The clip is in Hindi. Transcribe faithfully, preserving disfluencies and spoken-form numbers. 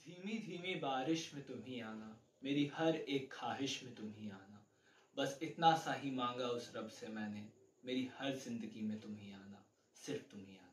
धीमी धीमी बारिश में तुम ही आना, मेरी हर एक ख्वाहिश में तुम ही आना। बस इतना सा ही मांगा उस रब से मैंने, मेरी हर जिंदगी में तुम ही आना, सिर्फ तुम ही आना।